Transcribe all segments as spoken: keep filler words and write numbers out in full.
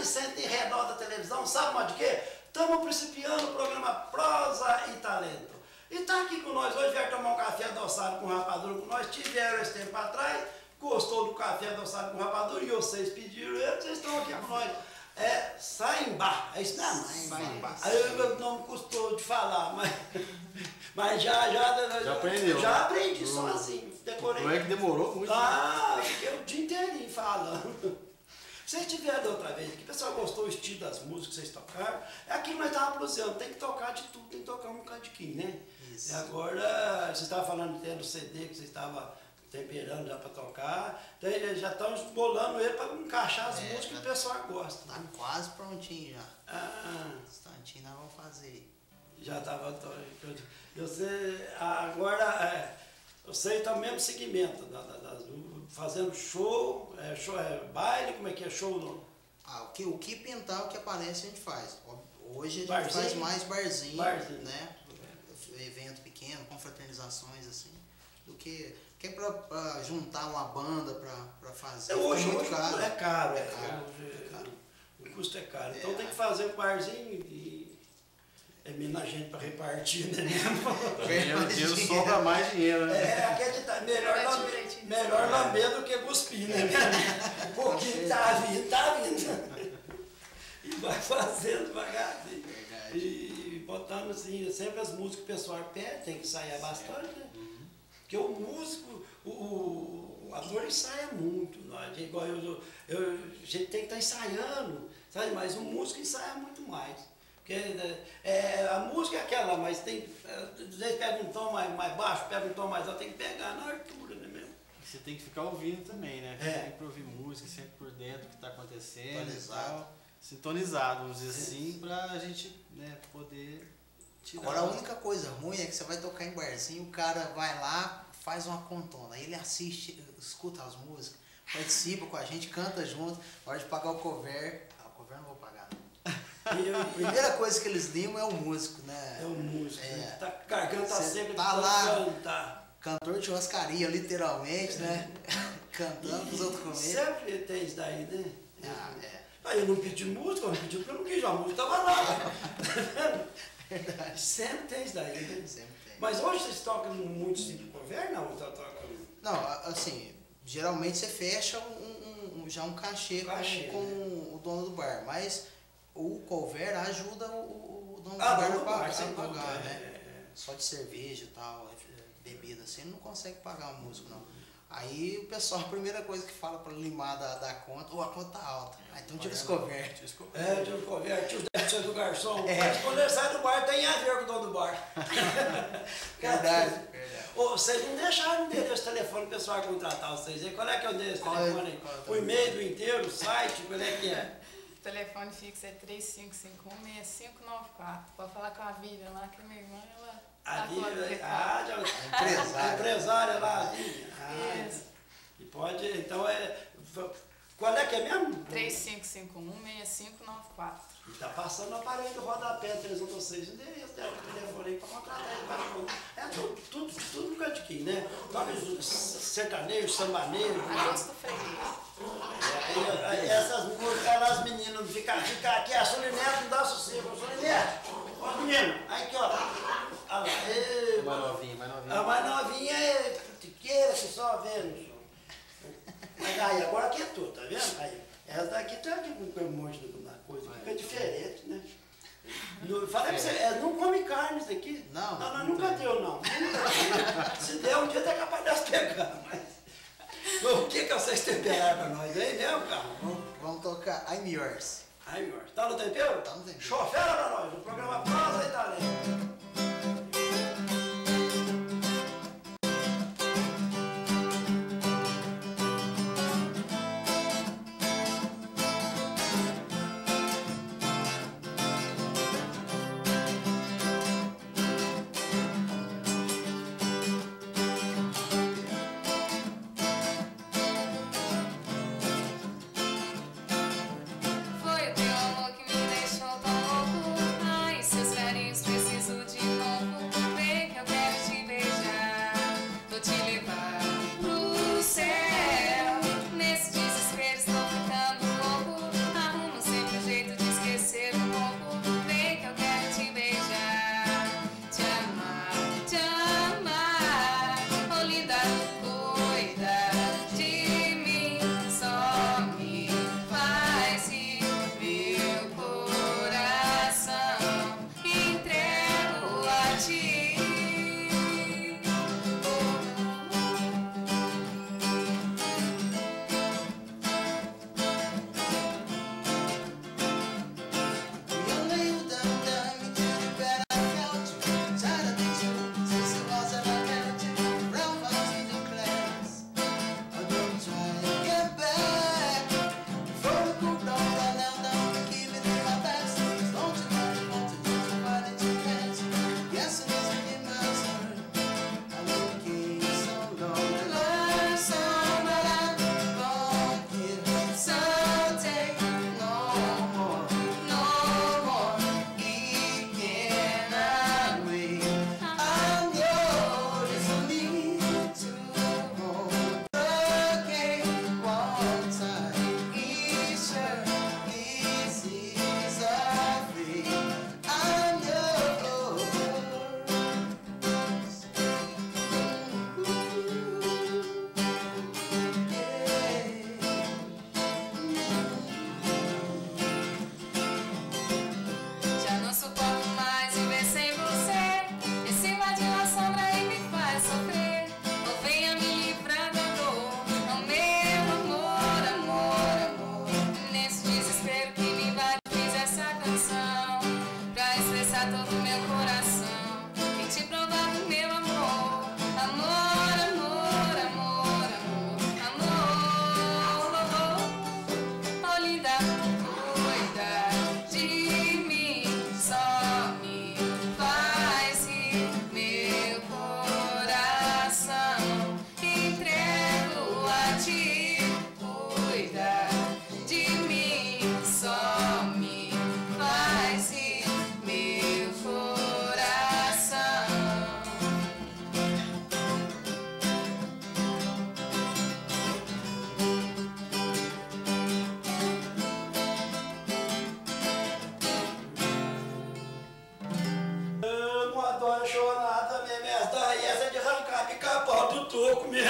senta em redor da televisão, sabe mais de quê? Estamos principiando o programa Prosa e Talento. E tá aqui com nós hoje, vieram tomar um café adoçado com rapadura com nós, tiveram esse tempo atrás, gostou do café adoçado com rapadura e vocês pediram ele, vocês estão aqui com nós. É Saimbá, é isso mesmo? Saimbá. Aí o nome custou de falar, mas, mas já, já, já aprendeu. Já aprendi sozinho, decorei. Não é que demorou muito? Ah, fiquei o dia inteirinho falando. Vocês tiveram da outra vez, que o pessoal gostou do estilo das músicas que vocês tocaram, é aquilo que nós estávamos prosseando, tem que tocar de tudo, tem que tocar um cantiquinho, né? Isso. E agora, vocês estavam falando até do C D que vocês estavam temperando já para tocar, então eles já estão bolando ele para encaixar as é, músicas que o pessoal gosta. Tá, né? Quase prontinho já. Ah. Instantinho nós vamos fazer. Já estava. Eu sei, agora, é, vocês estão no mesmo segmento, da, da, das, fazendo show, é, show, é baile, como é que é show? Não? Ah, o que, o que pintar, o que aparece a gente faz. Hoje a gente barzinho, faz mais barzinho, barzinho, né? Evento pequeno, confraternizações assim, do que, que é para juntar uma banda para fazer. É, hoje, muito hoje caro. é caro, é é caro, hoje, é caro. O custo é caro. É, então tem que fazer um barzinho e é menos gente para repartir, né? O dinheiro sobra mais dinheiro, né? É, acreditar, melhor, lamber, melhor lamber do que cuspir, né? Um pouquinho tá vindo, tá vindo. E vai fazendo devagarzinho. Verdade. E botando assim, sempre as músicas que o pessoal pede, tem que ensaiar bastante, né? Uhum. Porque o músico, o, o ator ensaia muito, né? Igual eu, eu, eu, a gente tem que estar ensaiando, sabe? Mas o músico ensaia muito mais. Porque é, a música é aquela, mas tem. Às vezes pega um tom mais, mais baixo, pega um tom mais alto, tem que pegar na altura, né mesmo? Você tem que ficar ouvindo também, né? É. Sempre ouvir música, sempre por dentro do que está acontecendo. Sintonizado. E tal. Sintonizado, vamos dizer assim, pra gente, né, poder tirar. Agora a única coisa ruim é que você vai tocar em barzinho, o cara vai lá, faz uma contona, ele assiste, escuta as músicas, participa com a gente, canta junto, na hora de pagar o cover, ah, o cover não vou pagar não. A primeira coisa que eles limam é o músico, né? É o músico, é, né? Tá, garganta seca, tá lá, cantar. Cantor de churrascaria, literalmente, né? Cantando pros outros comer. Sempre tem isso daí, né? Ah, é. Aí eu não pedi música, eu não pedi porque eu não quis, a música estava lá. Verdade. Sempre tem isso daí, né? Sempre tem. Mas hoje vocês tocam muito tipo de cover, não? Tá, tá, Não, assim, geralmente você fecha um, um, já um cachê, cachê com, com né? o dono do bar, mas o cover ajuda o, o dono ah, do bar dono a pagar, bar, sem pagar dúvida, né? É, é. Só de cerveja e tal, bebida assim, ele não consegue pagar o músico não. Aí o pessoal, a primeira coisa que fala para limar da, da conta, ou oh, a conta tá alta. Aí então tira os cover. É, tira os cover, tira os dez do garçom. É. Mas quando ele sai do bar, tem a ver com o dono do bar. Verdade, verdade. Ô, vocês não deixaram o endereço telefone pro pessoal contratar vocês aí. Qual é que é o endereço Qual telefone é, aí? qual é O e-mail do inteiro, o site, qual é que é? O telefone fixo é três cinco cinco um, seis cinco nove quatro. Pode falar com a Vivian lá, que a minha irmã, ela A tá falando do Vivian, ah, recado. já, Empresária. a empresária lá, a Vivian. Ah, Isso. e pode, então é. Qual é que é mesmo? três cinco cinco um, seis cinco nove quatro. E tá passando o aparelho do rodapé três um seis, o endereço dela, o telefone aí pra contratar ele para. É tudo, tudo, tudo no cantiquinho, né? Toca sertanejo, sambaneiro. Agosto Freire. É, essas músicas, as meninas ficam fica aqui, a Solinete não dá sossego. Solinete, ó, menino, aqui ó. Ah, ei, Mais novinha, mais novinha. a mais novinha é critiqueira, que só vê no show. Mas aí, agora aqui é tudo, tá vendo? Aí, essa daqui tá aqui com um monte de coisa, fica diferente, né? No, falei pra você, é, não come carne isso aqui. Não, não, não, não nunca tem. deu, não. Se der um dia, tá capaz de nós pegar, mas. O que que vocês temperaram pra nós aí mesmo, cara? Vamos, vamos tocar I'm Yours. Aí, meu, tá no tempero? Tá no tempero. Chofera pra nós, no programa Prosa e Talento. Foi o teu amor que me deixou tão louco. Ai, seus carinhos preciso de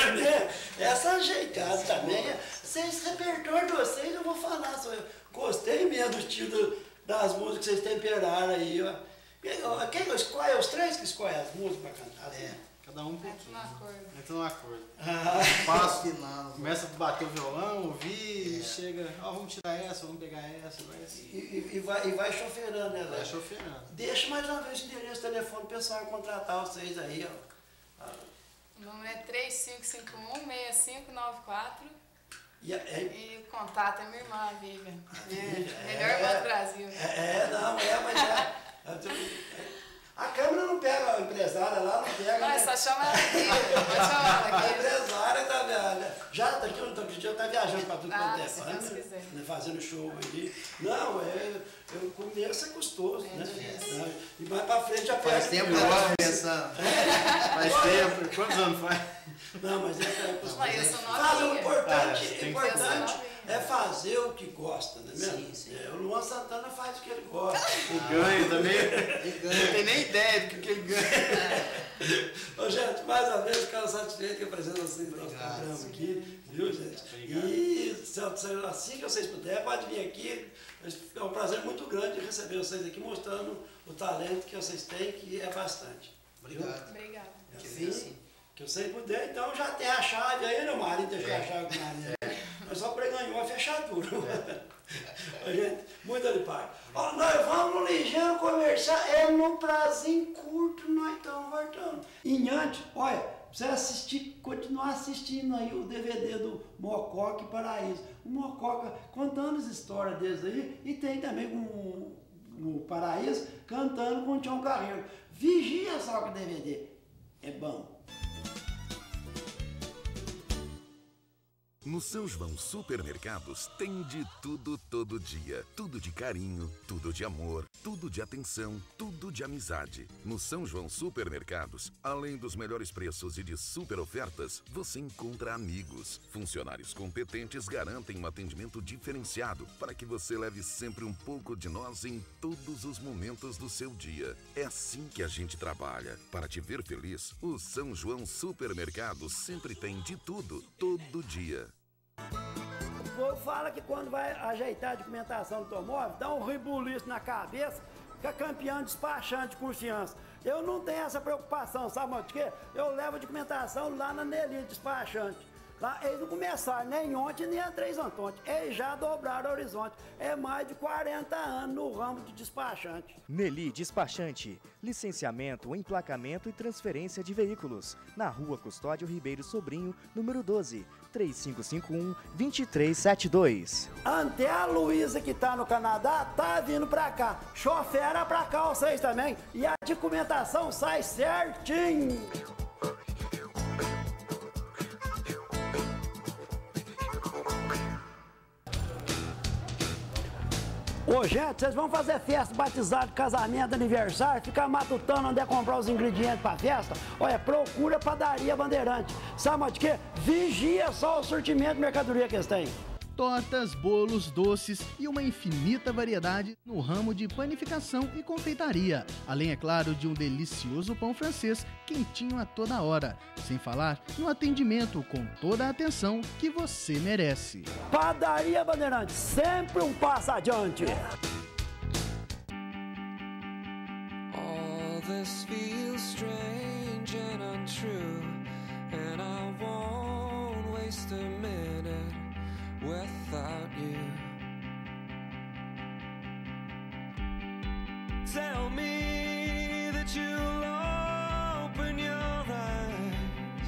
né? Essa ajeitada também. Vocês, repertório de vocês, eu vou falar. Só eu gostei mesmo do estilo das músicas que vocês temperaram aí, ó. Quem escolhe? Os três que escolhem as músicas para cantar? Assim? É. Cada um um Entra pouquinho. no acordo. Entra no acordo. Ah, Passo, Finando. começa a bater o violão, ouvir, É. chega, ó, vamos tirar essa, vamos pegar essa, vai assim. e, e, e vai, e vai choferando, né, Vai Léo? choferando. Deixa mais uma vez o endereço, o telefone, o pessoal contratar vocês aí, ó. O número é três cinco cinco um, seis cinco nove quatro E, é, e o contato é minha irmã, a Vivian. É. Melhor irmã do Brasil. é, é, não, é, mas é. A câmera não pega, a empresária lá não pega. Não, né? é só chama ela aqui. Pode chamar ela A aqui. empresária tá vendo? Já tá aqui, outro dia eu tá viajando para tudo Ah, quanto é se canto, Deus quiser. né, fazendo show aí. Não, é, eu começo é custoso, É né? difícil. Não, e mais pra frente já Faz pega. tempo que eu tava pensando. Faz tempo, quantos anos faz? Não, mas é pra custoso. Mas eu sou Faz, o novinha. importante, Ah, tem que- importante Eu sou é fazer o que gosta, não é mesmo? Sim, sim. É, o Luan Santana faz o que ele gosta. O ganho também. Ele Não ganha. tem nem ideia do que, que ele ganha. Ô, gente, mais uma vez, fico satisfeito que apresento vocês no nosso Obrigado. programa aqui, viu, gente? Obrigado. E se, se, assim que vocês puderem, pode vir aqui. É um prazer muito grande receber vocês aqui, mostrando o talento que vocês têm, que é bastante. Obrigado. Obrigada. É Que assim, vem sim. que vocês puderem, então já tem a chave aí, né, Marinho? Deixou a chave com o Marinho. Mas só preganhou a fechadura. Ô, gente, muito alipado. Ó, nós vamos no ligeiro conversar, é no prazinho curto, nós estamos voltando. E antes, olha, pra você assistir, continuar assistindo aí o D V D do Mococa e Paraíso. O Mococa contando as histórias deles aí, e tem também o, o Paraíso cantando com o Tião Carreiro. Vigia só com o D V D. É bom. No São João Supermercados tem de tudo todo dia. Tudo de carinho, tudo de amor, tudo de atenção, tudo de amizade. No São João Supermercados, além dos melhores preços e de super ofertas, você encontra amigos. Funcionários competentes garantem um atendimento diferenciado para que você leve sempre um pouco de nós em todos os momentos do seu dia. É assim que a gente trabalha. Para te ver feliz, o São João Supermercados sempre tem de tudo, todo dia. O povo fala que quando vai ajeitar a documentação do automóvel, dá um rebuliço na cabeça, fica campeão despachante de confiança. Eu não tenho essa preocupação, sabe de quê? Eu levo a documentação lá na Nelly Despachante. Lá, eles não começaram nem ontem, nem a Três Antônio. Eles já dobraram o horizonte. É mais de quarenta anos no ramo de despachante. Nelly Despachante, licenciamento, emplacamento e transferência de veículos. Na Rua Custódio Ribeiro Sobrinho, número doze, três cinco cinco um, dois três sete dois. Até a Luísa que tá no Canadá, tá vindo pra cá. Chofera pra cá vocês também. E a documentação sai certinho. Ô, gente, vocês vão fazer festa, batizado, casamento, aniversário, ficar matutando onde é comprar os ingredientes pra festa? Olha, procura a Padaria Bandeirante. Sabe de quê? Vigia só o sortimento de mercadoria que eles têm. Tortas, bolos, doces e uma infinita variedade no ramo de panificação e confeitaria. Além, é claro, de um delicioso pão francês quentinho a toda hora. Sem falar no atendimento com toda a atenção que você merece. Padaria Bandeirante, sempre um passo adiante. All this feels strange and untrue, and I won't waste a minute without you. Tell me that you'll open your eyes.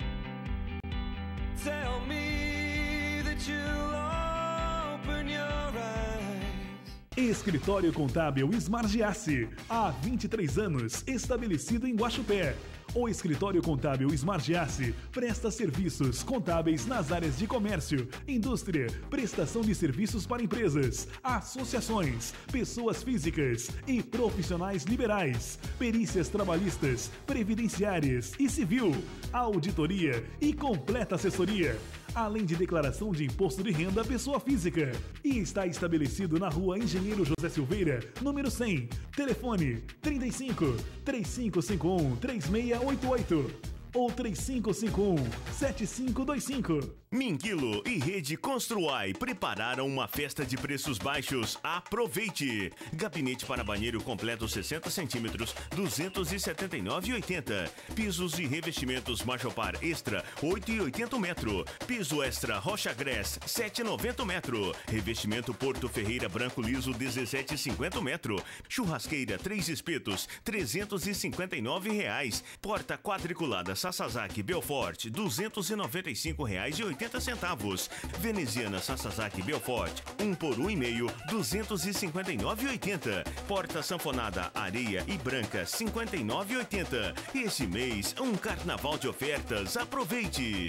Tell me that you'll open your eyes. Escritório Contábil Smargiassi, há vinte e três anos, estabelecido em Guaxupé. O Escritório Contábil Smargiassi presta serviços contábeis nas áreas de comércio, indústria, prestação de serviços para empresas, associações, pessoas físicas e profissionais liberais, perícias trabalhistas, previdenciárias e civil, auditoria e completa assessoria, além de declaração de imposto de renda à pessoa física. E está estabelecido na Rua Engenheiro José Silveira, número cem. Telefone trinta e cinco, três cinco cinco um, três seis oito oito. ou três cinco cinco um, sete cinco dois cinco. Minguilo e Rede Construai prepararam uma festa de preços baixos. Aproveite! Gabinete para banheiro completo sessenta centímetros, duzentos e setenta e nove reais e oitenta centavos. Pisos e revestimentos Majopar Extra, oito reais e oitenta centavos metro. Piso Extra Rocha Gress, sete reais e noventa centavos metro. Revestimento Porto Ferreira Branco Liso, dezessete reais e cinquenta centavos metro. Churrasqueira Três Espetos, trezentos e cinquenta e nove reais. Porta quadriculada Sasazaki Belfort, duzentos e noventa e cinco reais e oitenta centavos. Veneziana Sasazaki Belfort, um por um e meio, duzentos e cinquenta e nove reais e oitenta centavos. Porta sanfonada Areia e Branca, cinquenta e nove reais e oitenta centavos. Esse mês, um carnaval de ofertas. Aproveite!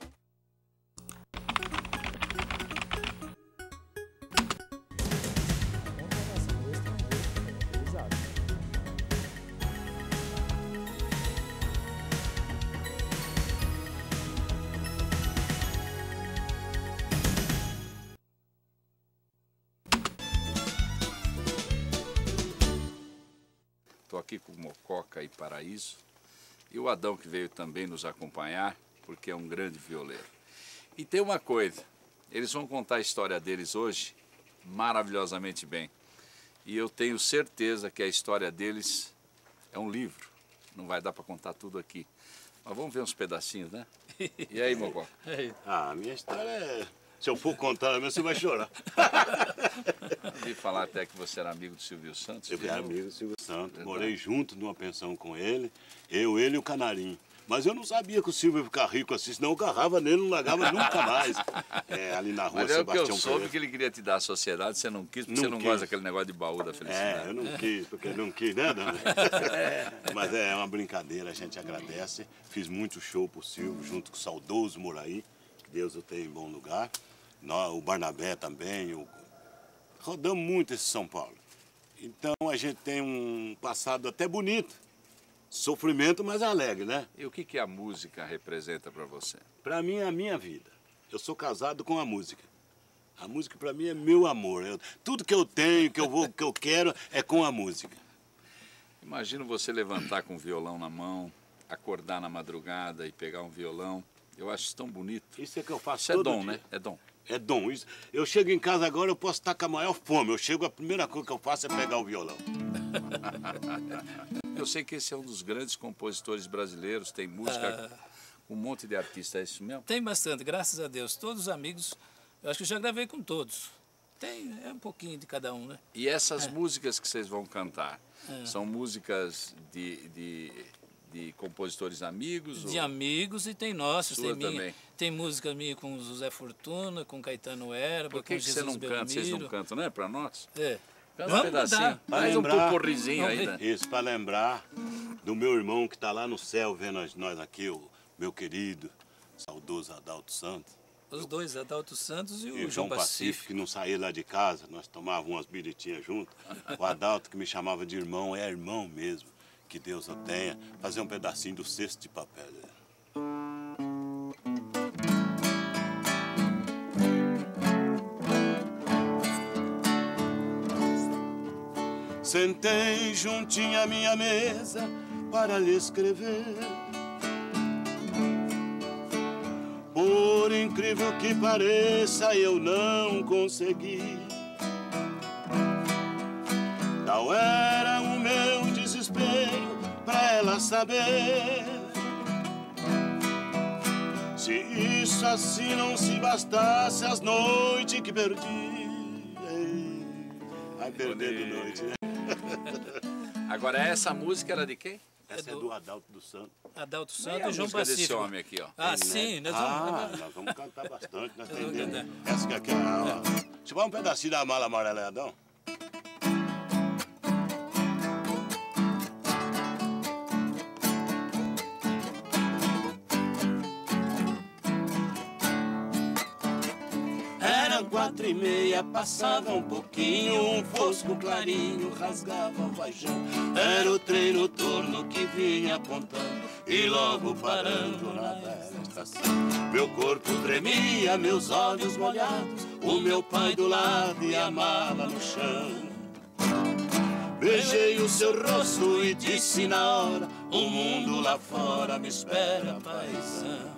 Estou aqui com o Mococa e Paraíso e o Adão, que veio também nos acompanhar, porque é um grande violeiro. E tem uma coisa, eles vão contar a história deles hoje maravilhosamente bem. E eu tenho certeza que a história deles é um livro, não vai dar para contar tudo aqui. Mas vamos ver uns pedacinhos, né? E aí, Mococa? Ah, a minha história é... Se eu for contar, você vai chorar. Ouvi falar até que você era amigo do Silvio Santos. Eu era amigo do Silvio Santos. Verdade. Morei junto numa pensão com ele. Eu, ele e o Canarinho. Mas eu não sabia que o Silvio ia ficar rico assim, senão eu agarrava nele, não largava nunca mais. É, ali na rua, Mas é Sebastião que eu soube Pereira. que ele queria te dar a sociedade, você não quis, porque não você não quis. gosta daquele negócio de baú da felicidade. É, eu não quis, porque não quis, né, dona? Mas é uma brincadeira, a gente agradece. Fiz muito show pro Silvio, junto com o saudoso Moraí, que Deus o tenha em bom lugar. Nós, o Barnabé também, o... rodamos muito esse São Paulo. Então a gente tem um passado até bonito. Sofrimento, mas alegre, né? E o que, que a música representa para você? Para mim é a minha vida. Eu sou casado com a música. A música para mim é meu amor. Eu, tudo que eu tenho, que eu vou, que eu quero é com a música. Imagina você levantar com o violão na mão, acordar na madrugada e pegar um violão. Eu acho isso tão bonito. Isso é que eu faço Isso todo é dom, dia. né? É dom. É dom. Isso. Eu chego em casa agora, eu posso estar com a maior fome. Eu chego, a primeira coisa que eu faço é pegar o violão. Eu sei que esse é um dos grandes compositores brasileiros, tem música Ah. com um monte de artistas, é isso mesmo? Tem bastante, graças a Deus. Todos os amigos, eu acho que eu já gravei com todos. Tem, é um pouquinho de cada um, né? E essas É. músicas que vocês vão cantar, É. são músicas de, de, de compositores amigos? De ou... amigos e tem nossos. Sua Tem, minha, também. tem música minha com o José Fortuna, com Caetano Erba, Por que, com que você Jesus não canta, vocês não Belmiro. cantam, não é pra nós? É. Canta um Vamos pedacinho. cantar. Mais um pupurrizinho aí, né? Isso, para lembrar do meu irmão que está lá no céu vendo nós aqui, o meu querido, saudoso Adalto Santos. Os dois, Adalto Santos e o E o João João Pacífico, Pacífico. que não saía lá de casa, nós tomávamos umas biritinhas juntos. O Adalto, que me chamava de irmão, é irmão mesmo. Que Deus o tenha. Fazer um pedacinho do cesto de papel. Sentei juntinho à minha mesa para lhe escrever. Por incrível que pareça, eu não consegui. Tal era o meu desespero pra ela saber. Se isso assim não se bastasse, as noites que perdi. Ai, perdendo noite, né? Agora, essa música era de quem? Essa é do Adalto dos Santos. Adalto E Santos a e João música desse Pacífico. homem aqui, ó? Ah, Tem, sim, né? nós vamos... Ah, nós vamos cantar bastante, nós Eu vou entendemos. cantar. Essa que aqui é a... Deixa eu dar um pedacinho da mala amarela, Adão. Eram quatro e meia, passava um pouquinho, um fosco clarinho rasgava o vajão. Era o trem noturno que vinha apontando e logo parando na velha estação. Meu corpo tremia, meus olhos molhados, o meu pai do lado e a mala no chão. Beijei o seu rosto e disse na hora: o mundo lá fora me espera, paisão.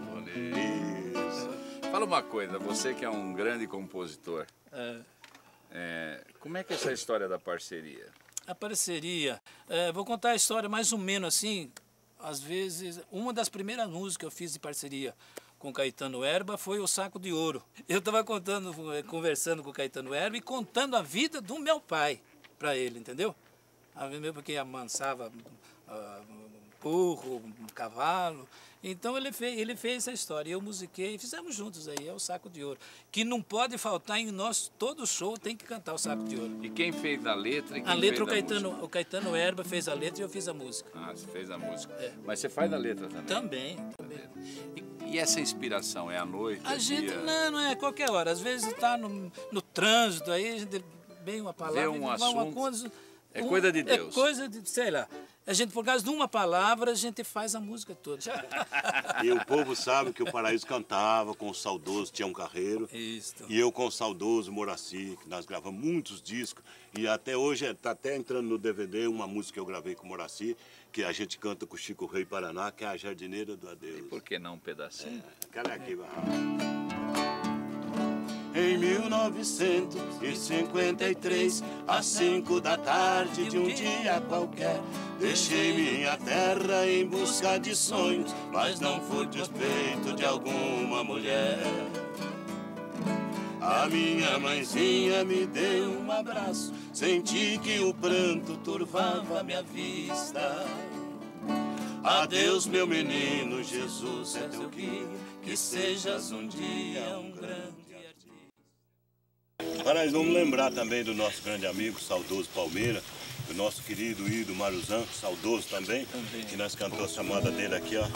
Fala uma coisa, você que é um grande compositor, É. é, como é que é essa história da parceria? A parceria, é, vou contar a história mais ou menos assim, às vezes, uma das primeiras músicas que eu fiz de parceria com o Caetano Herba foi o Saco de Ouro. Eu estava contando, conversando com o Caetano Herba e contando a vida do meu pai para ele, entendeu? A meu porque amansava uh, um burro, um cavalo. Então ele fez, ele fez essa história, eu musiquei e fizemos juntos aí, é o Saco de Ouro. Que não pode faltar em nosso, todo show tem que cantar o Saco de Ouro. E quem fez a letra e quem A letra fez o Caetano, o Caetano Herba fez a letra e eu fiz a música. Ah, você fez a música. É. Mas você faz a letra também? Também, também. E, e essa inspiração é à noite? A é gente, dia? não, não é qualquer hora. Às vezes está no, no trânsito, aí a gente vem uma palavra... Vê um vai assunto, uma coisa, é um- coisa de Deus. É coisa de, sei lá. A gente, por causa de uma palavra, a gente faz a música toda. E o povo sabe que o Paraíso cantava com o saudoso Tião Carreiro. Isso. E eu com o saudoso Moraci, que nós gravamos muitos discos. E até hoje está até entrando no D V D uma música que eu gravei com o Moraci, que a gente canta com o Chico Rei Paraná, que é a Jardineira do Adeus. E por que não um pedacinho? É, aquela aqui, vai. Em mil novecentos e cinquenta e três, às cinco da tarde de um dia qualquer, deixei minha terra em busca de sonhos, mas não fui despeito de alguma mulher. A minha mãezinha me deu um abraço, senti que o pranto turvava minha vista. Adeus, meu menino, Jesus é teu guia, que sejas um dia um grande. Para nós vamos lembrar também do nosso grande amigo, saudoso Palmeira, do nosso querido Ido Maruzan, saudoso também, também, que nós cantamos essa moda dele aqui, ó.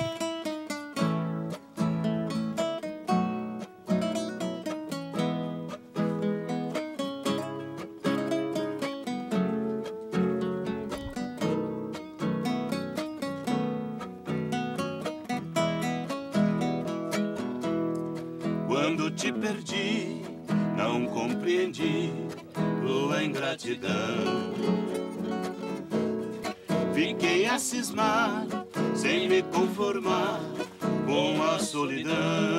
Quando te perdi, não compreendi tua ingratidão. Fiquei a cismar, sem me conformar com a solidão.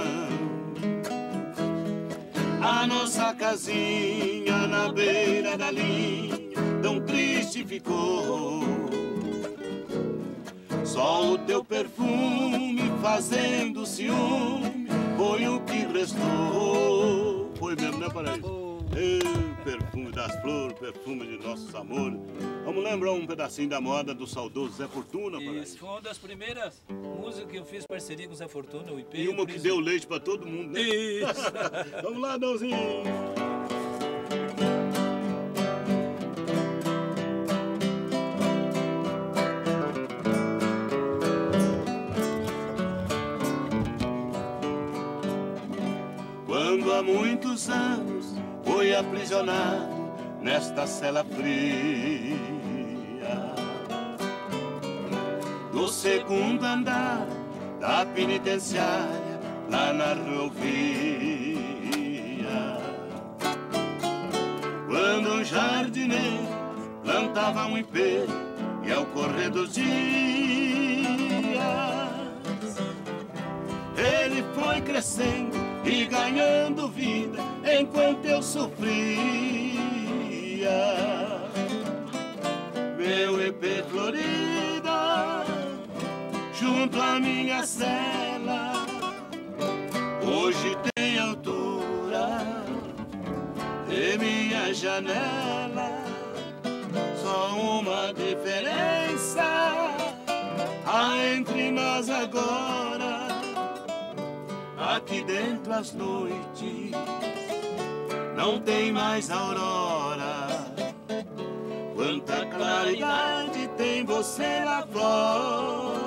A nossa casinha na beira da linha tão triste ficou. Só o teu perfume fazendo ciúme foi o que restou. Foi mesmo, né, Paraíso? Ei, perfume das flores, perfume de nossos amores. Vamos lembrar um pedacinho da moda do saudoso Zé Fortuna, Paraíso? Isso, foi uma das primeiras músicas que eu fiz parceria com o Zé Fortuna, o I P. E uma que deu leite pra todo mundo, né? Isso. Vamos lá, Dãozinho. Quando há muitos anos foi aprisionado nesta cela fria, no segundo andar da penitenciária, lá na rodovia. Quando um jardineiro plantava um ipê e ao correr dos dias ele foi crescendo e ganhando vida enquanto eu sofria. Meu ipê florida junto à minha cela hoje tem altura de minha janela. Só uma diferença há entre nós agora. Aqui dentro as noites não tem mais aurora. Quanta claridade tem você lá fora.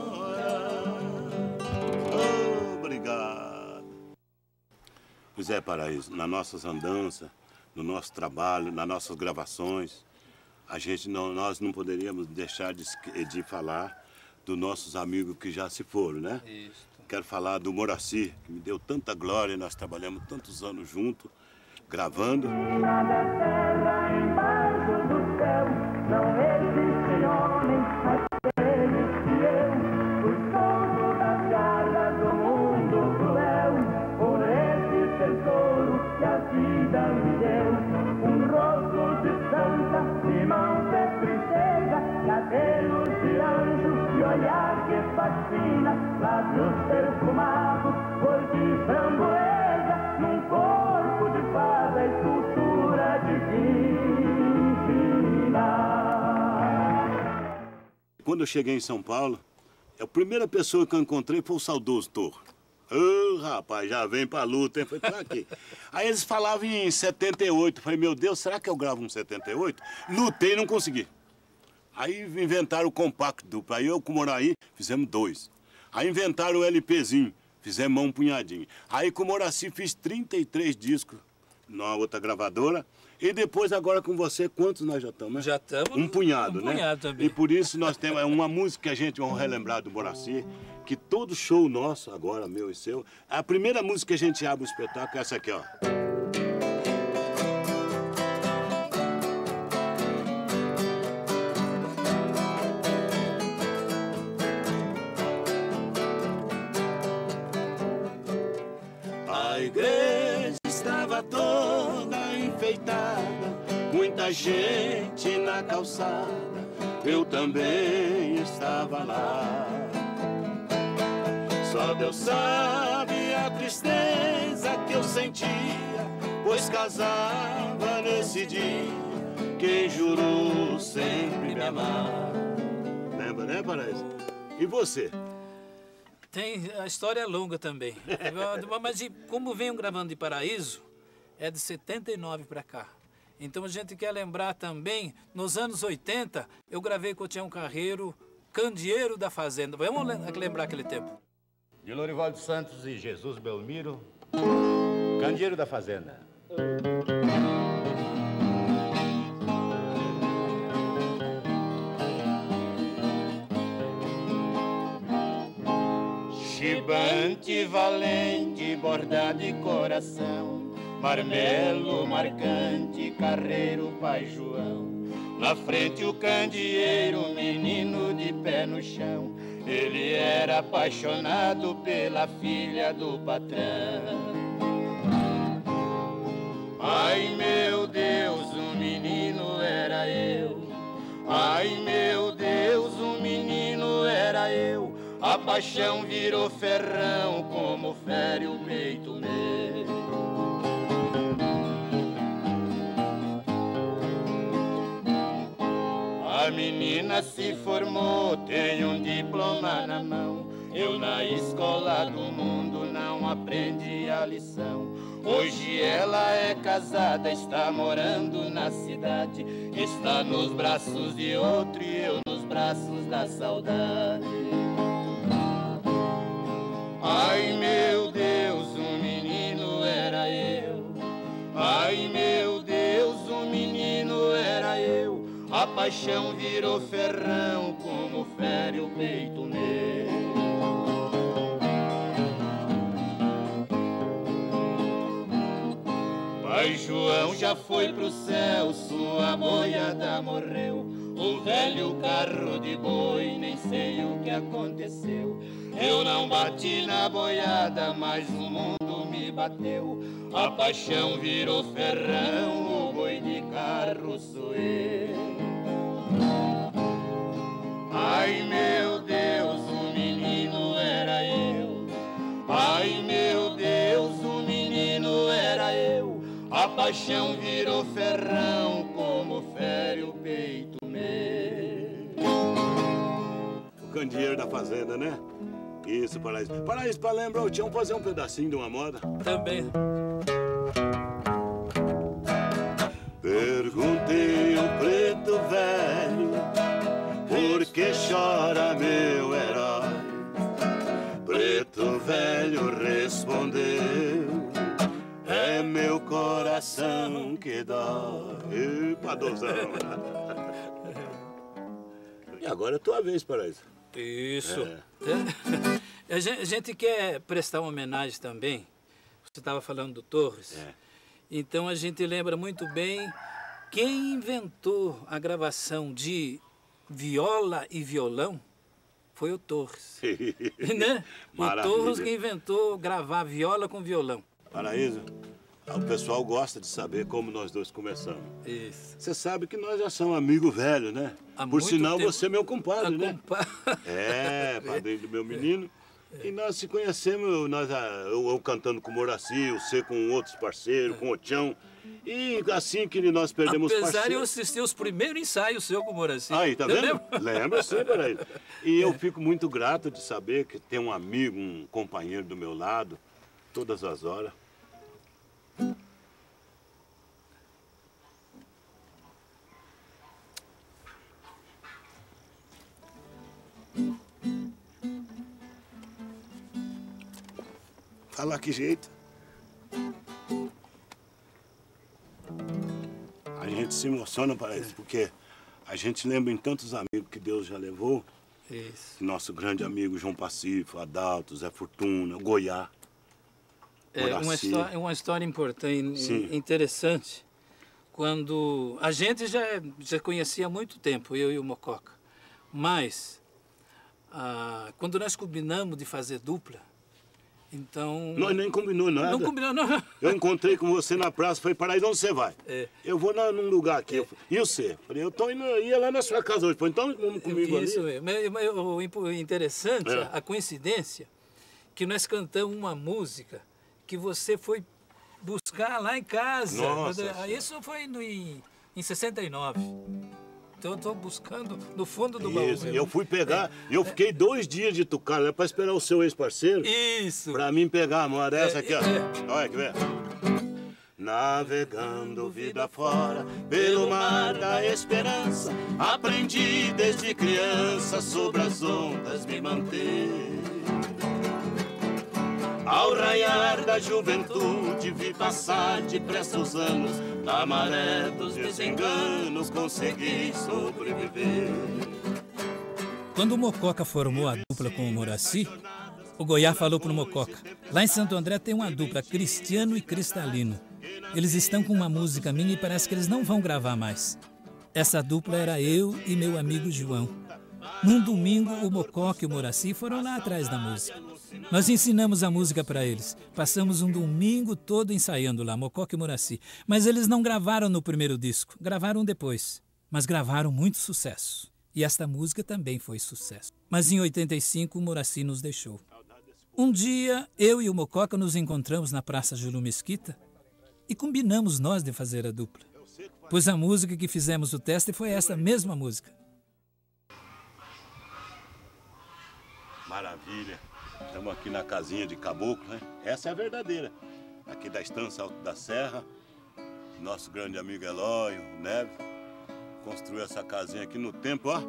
Obrigado. Pois é, Paraíso, nas nossas andanças, no nosso trabalho, nas nossas gravações, a gente não, nós não poderíamos deixar de, de falar dos nossos amigos que já se foram, né? Isso. Quero falar do Moraci, que me deu tanta glória, nós trabalhamos tantos anos juntos, gravando. Nada terra embaixo do céu, não existe homem, mas voz fina, lábios perfumados, cor de framboesa, num corpo de fada, escultura divina. Quando eu cheguei em São Paulo, a primeira pessoa que eu encontrei foi o saudoso Torro. Ô, oh, rapaz, já vem pra luta, hein? Foi pra quê? Aí eles falavam em setenta e oito. Falei, meu Deus, será que eu gravo um setenta e oito? Lutei e não consegui. Aí inventaram o compacto duplo. Aí eu com o Moraí fizemos dois. Aí inventaram o LPzinho, fizemos um punhadinho. Aí com o Moraci fiz trinta e três discos na outra gravadora. E depois, agora com você, quantos nós já estamos? Já estamos. Um punhado, um né? punhado também. E por isso nós temos uma música que a gente vai relembrar do Moraci, que todo show nosso, agora meu e seu, a primeira música que a gente abre o espetáculo é essa aqui, ó. A igreja estava toda enfeitada, muita gente na calçada, eu também estava lá. Só Deus sabe a tristeza que eu sentia, pois casava nesse dia quem jurou sempre me amar. Lembra, né, Paraíso? E você? Tem, a história é longa também. Mas como venho gravando de Paraíso, é de setenta e nove para cá. Então a gente quer lembrar também, nos anos oitenta, eu gravei com o Tião Carreiro, Candeeiro da Fazenda. Vamos lembrar aquele tempo. De Lorivaldo Santos e Jesus Belmiro, Candeeiro da Fazenda. Chibante, valente, bordado de coração, marmelo, marcante, carreiro, pai João. Na frente o candeeiro, menino de pé no chão. Ele era apaixonado pela filha do patrão. Ai, meu Deus, o menino era eu. Ai, meu Deus, o menino era eu. A paixão virou ferrão, como fere o peito meu. A menina se formou, tem um diploma na mão. Eu na escola do mundo não aprendi a lição. Hoje ela é casada, está morando na cidade. Está nos braços de outro e eu nos braços da saudade. Ai, meu Deus, o menino era eu. Ai, meu Deus, o menino era eu. A paixão virou ferrão, como fere o peito meu. Pai João já foi pro céu, sua boiada morreu. O velho carro de boi, nem sei o que aconteceu. Eu não bati na boiada, mas o mundo me bateu. A paixão virou ferrão, o boi de carro sou eu. Ai, meu Deus, o menino era eu. Ai, meu Deus, o menino era eu. A paixão virou ferrão, como fere o peito meu. O candeeiro da fazenda, né? Isso, Paraíso. Paraíso, pra lembrar o Tião fazer um pedacinho de uma moda. Também. Perguntei ao preto velho, por que chora meu herói? Preto velho respondeu, é meu coração que dói. Epa, dozão. E agora é tua vez, Paraíso. Isso. É. A gente, a gente quer prestar uma homenagem também. Você estava falando do Torres. É. Então a gente lembra muito bem quem inventou a gravação de viola e violão foi o Torres. Né? O Torres que inventou gravar viola com violão. Paraíso, O pessoal gosta de saber como nós dois começamos. Isso. Você sabe que nós já somos amigos velhos, né? Há Por muito sinal, tempo. você é meu compadre, A né? compa- É, padrinho do meu menino. E nós se conhecemos, nós, ah, eu, eu cantando com o Moraci, você com outros parceiros, com o Tião. E assim que nós perdemos Apesar de eu parceiros... assistir os primeiros ensaios seu com o Moraci. Aí, tá Eu vendo? lembro. Lembra sim, peraí. E eu fico muito grato de saber que tem um amigo, um companheiro do meu lado, todas as horas. Fala que jeito. A gente se emociona para isso, porque a gente lembra em tantos amigos que Deus já levou. Isso. Nosso grande amigo João Pacífico, Adalto, Zé Fortuna, Goiá. É uma, Moraci. história, uma história importante, Sim. interessante. Quando a gente já, já conhecia há muito tempo, eu e o Mococa. Mas, ah, quando nós combinamos de fazer dupla, então... Nós nem combinou nada. Não combinou, não. Eu encontrei com você na praça, falei, para aí, onde você vai? É. Eu vou na, num lugar aqui. Eu falei, e você? Falei, eu tô indo, ia lá na sua casa hoje. Falei, então vamos comigo Isso ali. mesmo. Mas, mas o impo- interessante, É. a, a coincidência, que nós cantamos uma música que você foi buscar lá em casa. Nossa. Quando- Isso foi no, em, em sessenta e nove. Então eu estou buscando no fundo do baú. Isso, eu fui pegar, e eu fiquei dois dias de Tucano, né, para esperar o seu ex-parceiro. Isso. Pra mim pegar uma dessa É, aqui, ó. é. Olha, quer ver? Navegando vida fora, pelo mar da esperança, aprendi desde criança sobre as ondas me manter. Ao raiar da juventude vi passar depressa os anos, na maré dos desenganos consegui sobreviver. Quando o Mococa formou a dupla com o Moraci, o Goiá falou pro Mococa: lá em Santo André tem uma dupla, Cristiano e Cristalino. Eles estão com uma música minha e parece que eles não vão gravar mais. Essa dupla era eu e meu amigo João. Num domingo, o Mococa e o Moraci foram lá atrás da música. Nós ensinamos a música para eles. Passamos um domingo todo ensaiando lá, Mococa e Moraci. Mas eles não gravaram no primeiro disco, gravaram depois. Mas gravaram muito sucesso. E esta música também foi sucesso. Mas em oitenta e cinco, o Moraci nos deixou. Um dia, eu e o Mococa nos encontramos na Praça Júlio Mesquita e combinamos nós de fazer a dupla. Pois a música que fizemos o teste foi essa mesma música. Maravilha. Estamos aqui na casinha de caboclo, né? Essa é a verdadeira. Aqui da Estância Alto da Serra. Nosso grande amigo Eloy, o Neve, construiu essa casinha aqui no tempo, ó.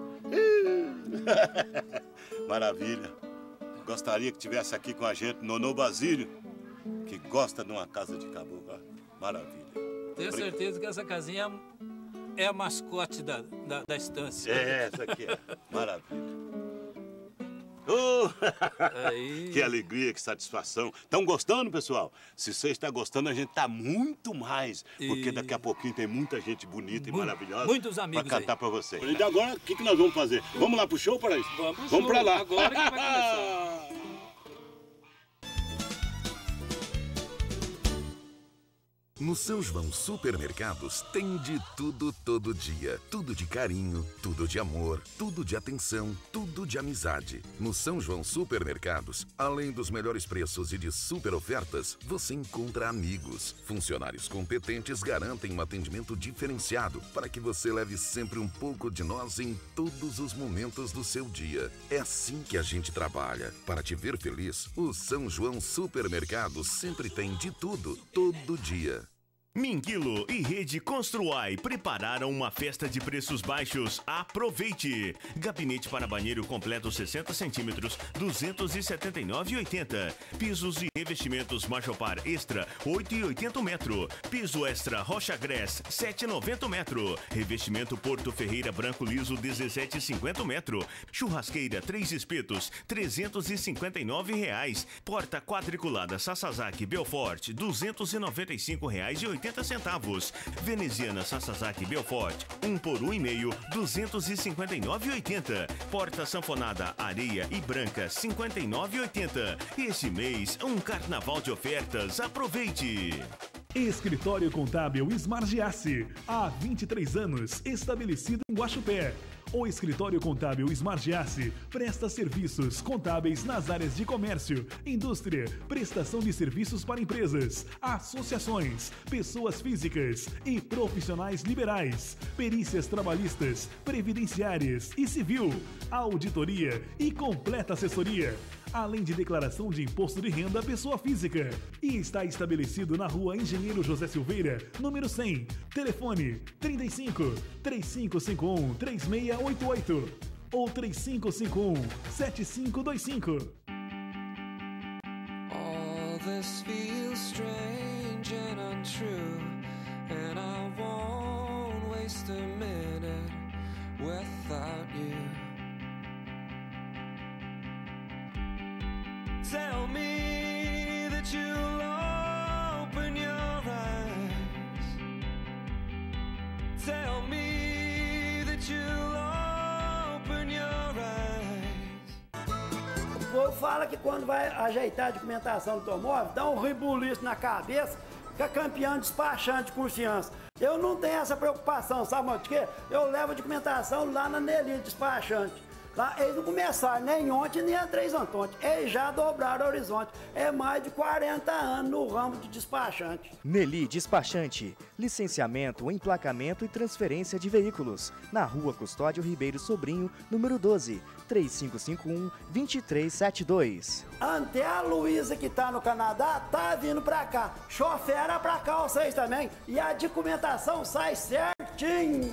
Maravilha. Gostaria que tivesse aqui com a gente Nonô Basílio, que gosta de uma casa de caboclo, ó. Maravilha. Tenho certeza que essa casinha é a mascote da, da, da estância. É, essa aqui é. Maravilha. Oh! Que alegria, que satisfação. Estão gostando, pessoal? Se você está gostando, a gente está muito mais. Porque E- daqui a pouquinho tem muita gente bonita e Mu- maravilhosa. muitos amigos para cantar aí. para vocês. E agora, o que, que nós vamos fazer? Vamos lá pro show, para isso? Vamos pro Vamos show, para lá. agora que vai começar. No São João Supermercados tem de tudo todo dia. Tudo de carinho, tudo de amor, tudo de atenção, tudo de amizade. No São João Supermercados, além dos melhores preços e de super ofertas, você encontra amigos. Funcionários competentes garantem um atendimento diferenciado para que você leve sempre um pouco de nós em todos os momentos do seu dia. É assim que a gente trabalha. Para te ver feliz, o São João Supermercados sempre tem de tudo, todo dia. Minguilo e Rede Construai prepararam uma festa de preços baixos. Aproveite! Gabinete para banheiro completo sessenta centímetros, duzentos e setenta e nove reais e oitenta centavos. Pisos e revestimentos Machopar Extra, oito reais e oitenta centavos o metro. Piso Extra Rocha Gress, sete reais e noventa centavos o metro. Revestimento Porto Ferreira Branco Liso, dezessete reais e cinquenta centavos o metro. Churrasqueira Três Espetos, trezentos e cinquenta e nove reais. Porta quadriculada Sasazaki Belfort, duzentos e noventa e cinco reais e oitenta centavos. Veneziana Sasazaki Belfort, um por um e meio, duzentos e cinquenta e nove reais e oitenta centavos. Porta sanfonada Areia e Branca, cinquenta e nove reais e oitenta centavos. Esse mês, um carnaval de ofertas. Aproveite! Escritório Contábil Smargiassi, há vinte e três anos, estabelecido em Guaxupé. O Escritório Contábil Smargiassi presta serviços contábeis nas áreas de comércio, indústria, prestação de serviços para empresas, associações, pessoas físicas e profissionais liberais, perícias trabalhistas, previdenciárias e civil, auditoria e completa assessoria, além de declaração de imposto de renda à pessoa física. E está estabelecido na Rua Engenheiro José Silveira, número cem. Telefone trinta e cinco, três cinco cinco um, três seis oito oito ou três cinco cinco um, sete cinco dois cinco. All this feels strange and untrue, and I won't waste a minute without you. Tell me that you'll open your eyes. Tell me that you'll open your eyes. O povo fala que quando vai ajeitar a documentação do automóvel, dá um rebuliço na cabeça, fica campeão despachante de confiança. Eu não tenho essa preocupação, sabe de quê? Eu levo a documentação lá na Nelly Despachante. Lá, eles não começaram nem ontem, nem a Três Antônio. Eles já dobraram o horizonte. É mais de quarenta anos no ramo de despachante. Nelly Despachante. Licenciamento, emplacamento e transferência de veículos. Na Rua Custódio Ribeiro Sobrinho, número doze, três cinco cinco um, dois três sete dois. Até a Luísa, que tá no Canadá, tá vindo pra cá. Chofera pra cá vocês também. E a documentação sai certinho.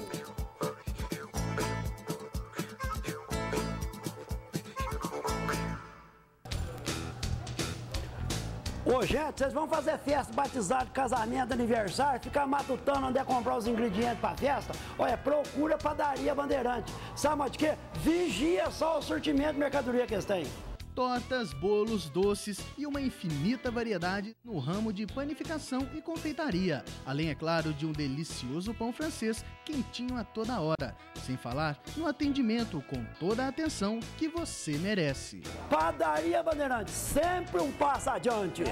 Ô, gente, vocês vão fazer festa, batizado, casamento, aniversário, ficar matutando onde é comprar os ingredientes pra festa? Olha, procura Padaria Bandeirante. Sabe de quê? Vigia só o sortimento de mercadoria que eles têm. Tortas, bolos, doces e uma infinita variedade no ramo de panificação e confeitaria. Além, é claro, de um delicioso pão francês quentinho a toda hora. Sem falar no atendimento com toda a atenção que você merece. Padaria Bandeirante, sempre um passo adiante.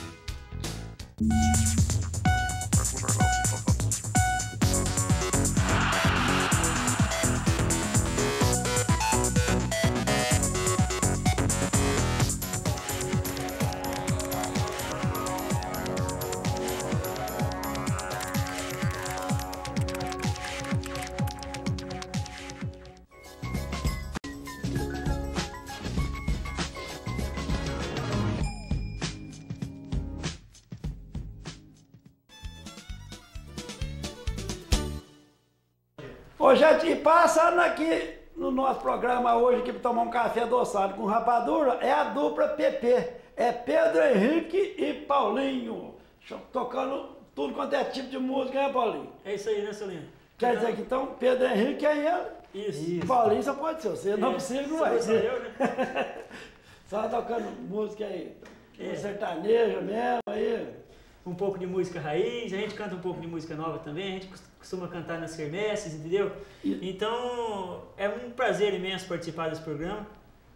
Ô, gente, e passando aqui no nosso programa hoje, aqui para tomar um café adoçado com rapadura, é a dupla P P. É Pedro Henrique e Paulinho. Tocando tudo quanto é tipo de música, né, Paulinho? É isso aí, né, Celino? Quer dizer que então Pedro Henrique é ele? Isso. Isso. Paulinho só pode ser você, não é, precisa, não vai ser. Eu, né? Só tocando música aí, é. sertaneja mesmo aí. Um pouco de música raiz, a gente canta um pouco de música nova também, a gente costuma cantar nas quermesses, entendeu? E... Então, é um prazer imenso participar desse programa.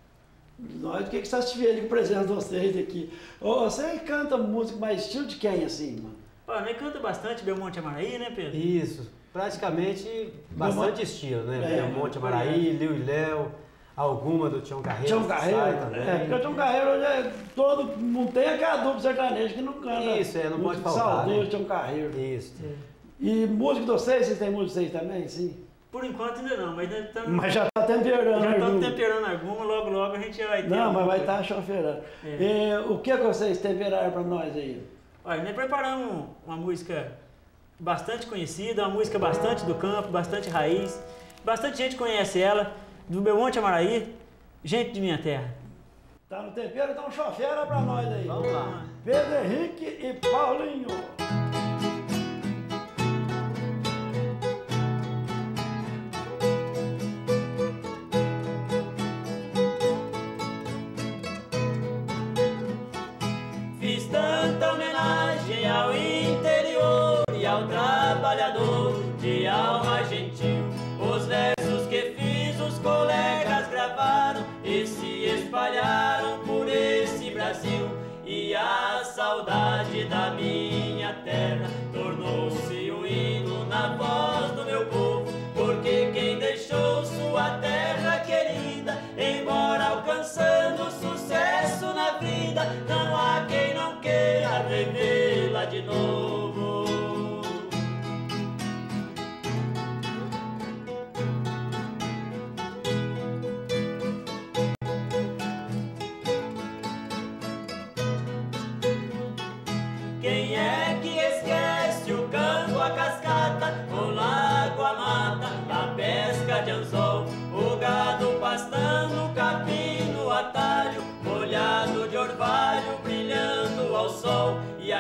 Nós, o que que você está vendo com a presença de vocês aqui? Você canta música mais estilo de quem, assim, mano? Pô, nós canta bastante Belmonte Amaraí, né, Pedro? Isso, praticamente bastante Belmonte... estilo, né? É, Belmonte Amaraí, Liu e Léo, alguma do Tião Carreiro. Tião Carreiro também. É, porque o Tião Carreiro hoje é todo, não tem aquela dupla sertaneja que não canta. Isso, é, não pode faltar, saudoso, né? Tião Carreiro. Isso. É. E música de vocês, vocês têm música de vocês também, sim? Por enquanto ainda não, mas nós estamos... Mas já está temperando Já estamos alguma. temperando alguma, logo logo a gente vai ter... Não, mas vai estar tá choferando. É. E, o que, que vocês temperaram para nós aí? Olha, nós preparamos uma música bastante conhecida, uma música bastante do campo, bastante raiz. Bastante gente conhece ela, do Belmonte Amaraí, gente de minha terra. Tá no tempero, então chofera para nós aí. Vamos lá. Pedro Henrique e Paulinho. Ao interior e ao trabalhador de alma gentil, os versos que fiz os colegas gravaram e se espalharam por esse Brasil, e a saudade da minha terra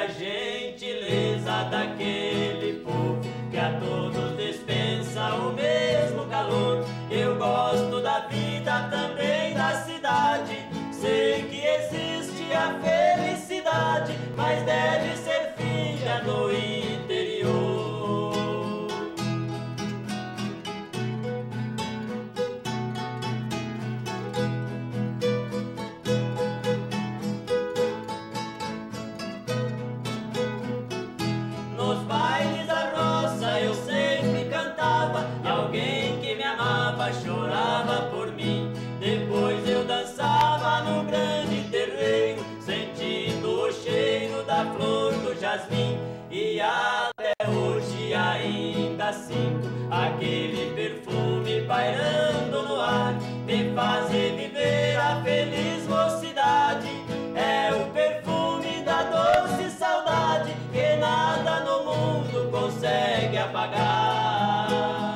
gentileza daquele povo que a todos dispensa o mesmo calor. Eu gosto da vida também da cidade, sei que existe a felicidade, mas deve ser filha do interior. Nos bailes da roça eu sempre cantava, e alguém que me amava chorava por mim. Depois eu dançava no grande terreiro, sentindo o cheiro da flor do jasmim. E até hoje ainda sinto aquele perfume pairando no ar, me faz reviver a feliz mocidade. É o perfume da doce saudade que nada no mundo consegue apagar.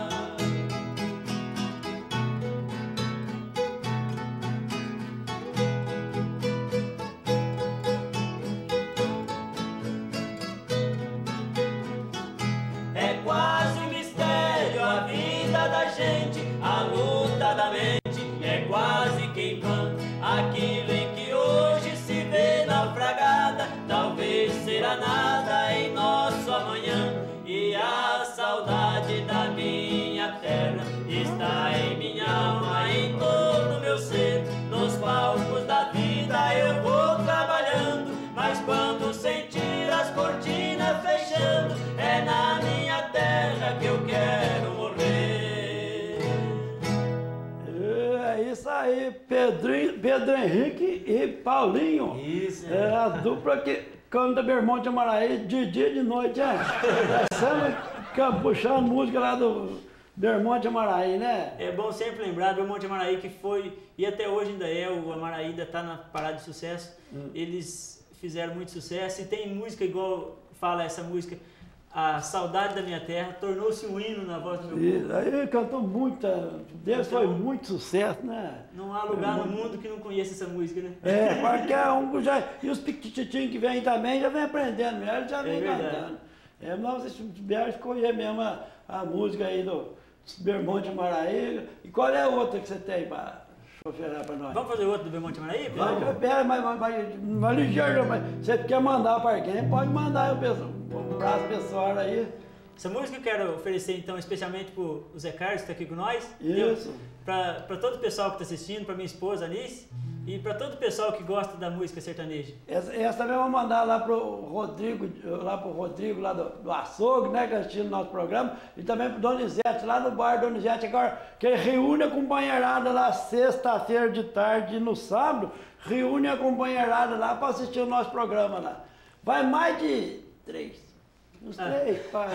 É quase um mistério a vida da gente, a luta da mente, é quase que em vão aquilo em que hoje se vê naufragada, talvez será nada em nosso amanhã. E a saudade da minha terra está em minha alma, em todo meu ser. Nos palcos da vida eu vou trabalhando, mas quando sentir as cortinas fechando, é na minha terra que eu quero morrer. É isso aí, Pedrinho, Pedro Henrique e Paulinho. Isso. É a dupla que canta Belmonte Amaraí de dia e de noite, é? Sempre puxando música lá do Belmonte Amaraí, né? É bom sempre lembrar do Belmonte Amaraí, que foi, e até hoje ainda é, o Amaraí ainda está na parada de sucesso. Hum. Eles fizeram muito sucesso e tem música igual fala essa música, A Saudade da Minha Terra, tornou-se um hino na voz do meu Isso, povo. aí ele cantou muita, Deus Então, foi muito sucesso, né? Não há lugar no mundo que não conheça essa música, né? É, qualquer um já, e os piquititinhos que vêm também já vem aprendendo mesmo, eles já vem É verdade. cantando. É, nós tiveram escolher mesmo a, a música aí do Belmonte Amaraí. E qual é a outra que você tem para choferar para nós? Vamos fazer outra do Belmonte Amaraí? Vai, pera, mas, mas, mas, mas ligeiro, mas você quer mandar para alguém, pode mandar eu penso, um abraço pessoal aí. Essa música eu quero oferecer então especialmente para o Zé Carlos que está aqui com nós. Isso. Para todo o pessoal que está assistindo, para minha esposa Anice e para todo o pessoal que gosta da música sertaneja. Essa, essa também eu vou mandar lá pro Rodrigo, lá pro Rodrigo lá do, do açougue, né, que assistiu o nosso programa, e também pro Donizete, lá no bar Donizete agora, que reúne a companheirada lá sexta-feira de tarde e no sábado, reúne a companheirada lá para assistir o nosso programa lá. Vai mais de três. Uns ah. três, quatro.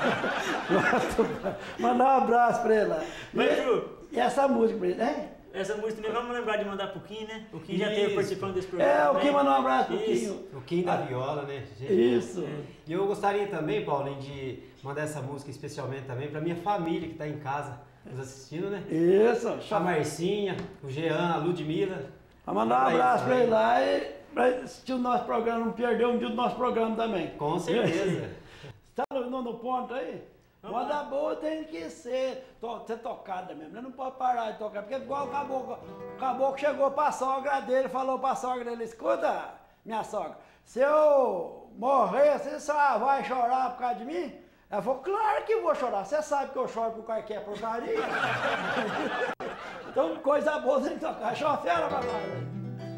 Mandar um abraço pra ele lá. E, e essa música pra ele, né? Essa música também, vamos lembrar de mandar pro Kim, né? O Kim já esteve participando desse programa. É, o Kim mandou um abraço pro Kim. O Kim da viola, né? Gente, isso. E eu gostaria também, Paulinho, de mandar essa música especialmente também pra minha família que tá em casa nos assistindo, né? Isso. A Marcinha, o Jean, a Ludmilla. Vou mandar um abraço pra ele lá e pra assistir o nosso programa, não perder um dia do nosso programa também. Com certeza. Tá no, no ponto aí? Moda boa tem que ser, to, ser tocada mesmo, ele não pode parar de tocar, porque igual o caboclo, o caboclo chegou pra sogra dele, falou pra sogra dele, escuta, minha sogra, se eu morrer, você só vai chorar por causa de mim? Ela falou, claro que vou chorar, você sabe que eu choro por qualquer porcaria. Então coisa boa tem que tocar, chofera pra nós.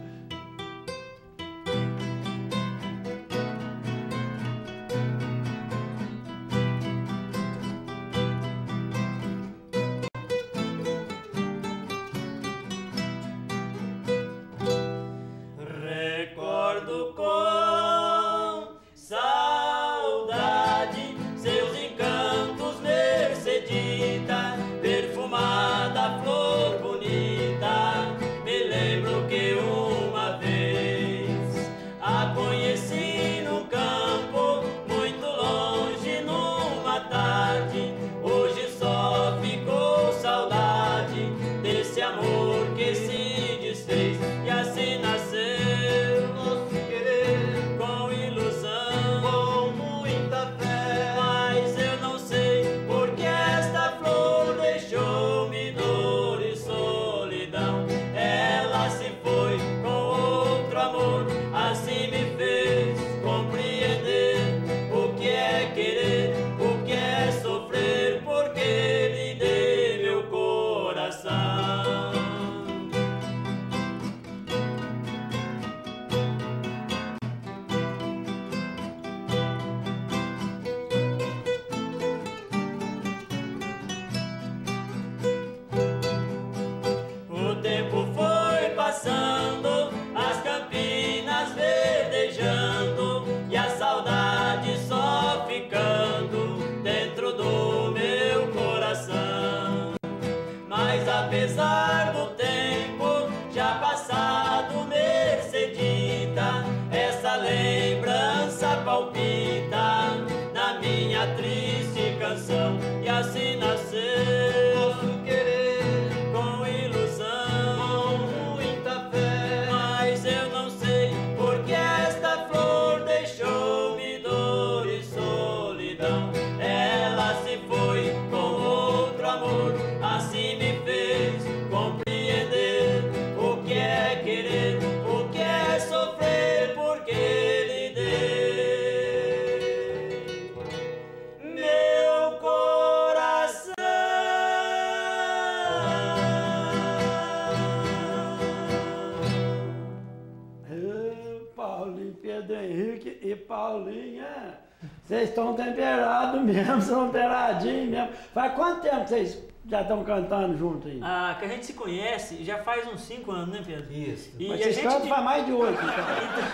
Recordo com saudade seus encantos, Mercedita, perfumada flor bonita. Me lembro que apesar do tempo já passado, Mercedita, essa lembrança palpita na minha triste canção. E assim nasceu Posso Querer, com ilusão, com muita fé. Mas eu não sei porque esta flor deixou-me dor e solidão. Ela se foi com outro amor, assim me fez compreender o que é querer, o que é sofrer, porque lhe dei meu coração. Ê, Paulinho, Pedro Henrique e Paulinha, vocês estão temperados mesmo, são temperadinhos mesmo. Faz quanto tempo vocês já estão cantando junto aí? Ah, que a gente se conhece já faz uns cinco anos, né, Pedro? Isso. E Mas a vocês gente cantam faz mais de oito, então.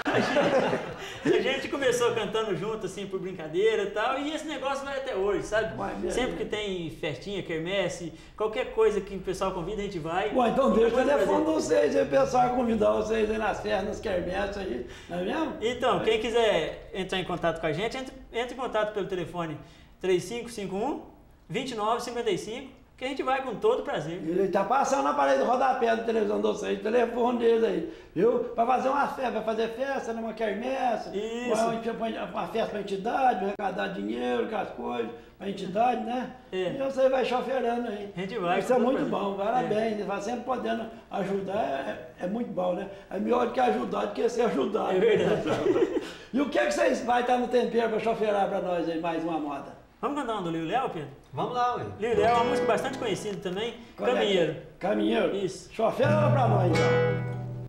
A gente começou cantando junto, assim, por brincadeira e tal, e esse negócio vai até hoje, sabe? mesmo. Sempre que tem festinha, quermesse, qualquer coisa que o pessoal convida, a gente vai. Bom, então deixa o Muito telefone de prazer. vocês aí, o pessoal convidar vocês aí nas festas, nas quermesses aí, não é mesmo? Então, quem quiser entrar em contato com a gente, entre, entre em contato pelo telefone três cinco cinco um, dois nove cinco cinco, que a gente vai com todo prazer. Ele tá passando na parede do rodapé da televisão de vocês, o telefone dele aí, viu? Pra fazer uma festa, vai fazer festa numa quermesse, Isso. uma, uma festa pra entidade, vai arrecadar dinheiro, com as coisas, pra entidade, né? É. E você vai choferando aí. A gente vai. Isso é com todo muito prazer. bom, parabéns. Vai sempre podendo ajudar, é, é muito bom, né? É melhor do que ajudar do que ser ajudado. É verdade. E o que, que vocês vai estar no tempero pra choferar pra nós aí, mais uma moda? Vamos cantar uma do Liu Léo, Pedro? Vamos lá, ué. Liu Léo é uma música bastante conhecida também. Qual é que é? Caminheiro. Caminheiro? Isso. Chofera pra nós, então.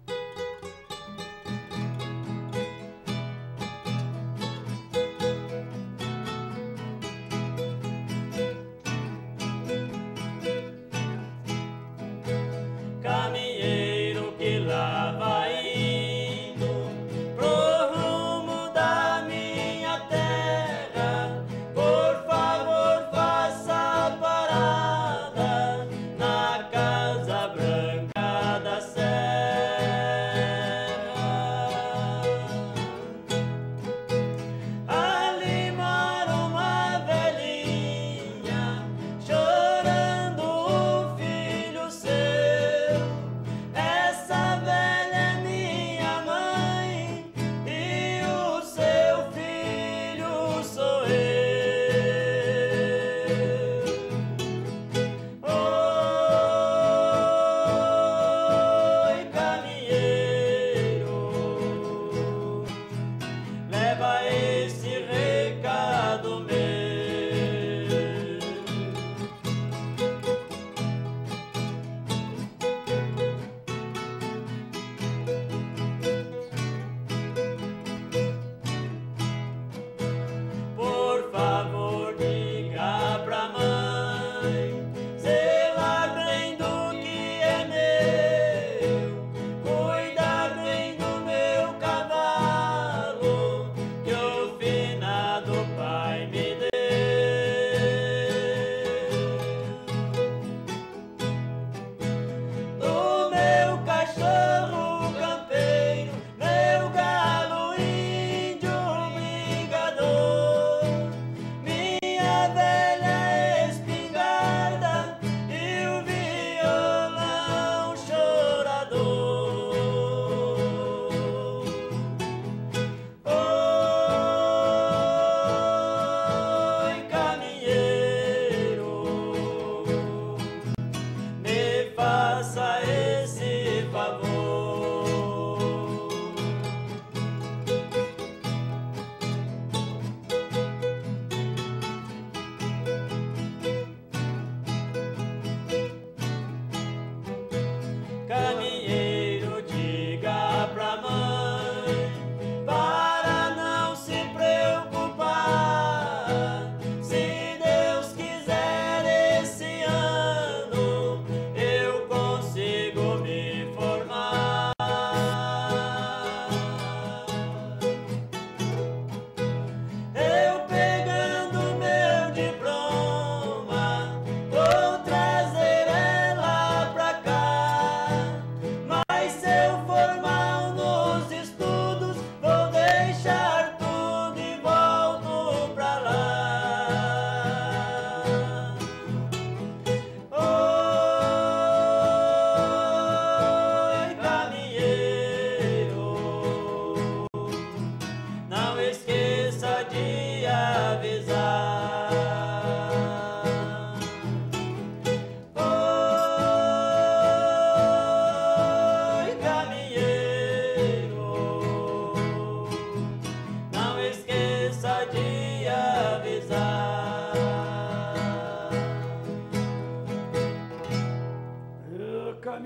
Caminheiro que lá vai indo pro rumo da minha terra, por favor faça parada na Casa Branca da Serra.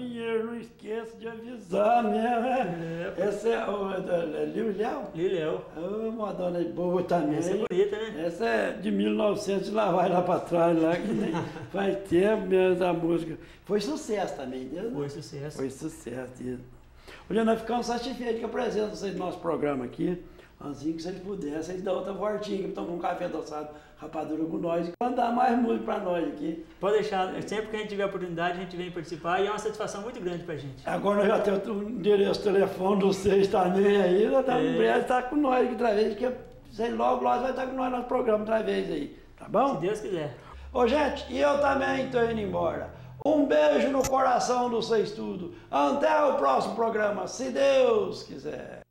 Pinheiro, não esqueça de avisar mesmo, né? É. Essa é o é, Liu Léo? Liu Léo. Oh, uma dona boa também. Essa é bonita, né? Essa é de mil e novecentos, lá vai lá pra trás, lá, que nem faz tempo mesmo a música. Foi sucesso também, né? Foi sucesso. Foi sucesso, isso. Olha, nós ficamos satisfeitos com a presença de vocês no nosso programa aqui. Assim que vocês puderem, vocês dão outra voltinha, tomar um café adoçado, rapadura com nós, e mandar mais música pra nós aqui. Pode deixar, sempre que a gente tiver oportunidade, a gente vem participar e é uma satisfação muito grande pra gente. Agora nós já temos o endereço de telefone de vocês também aí, nós estamos em breve, tá com nós aqui outra vez, que vocês logo, logo vai estar com nós no nosso programa outra vez aí, tá bom? Se Deus quiser. Ô gente, e eu também tô indo embora. Um beijo no coração de vocês tudo. Até o próximo programa, se Deus quiser.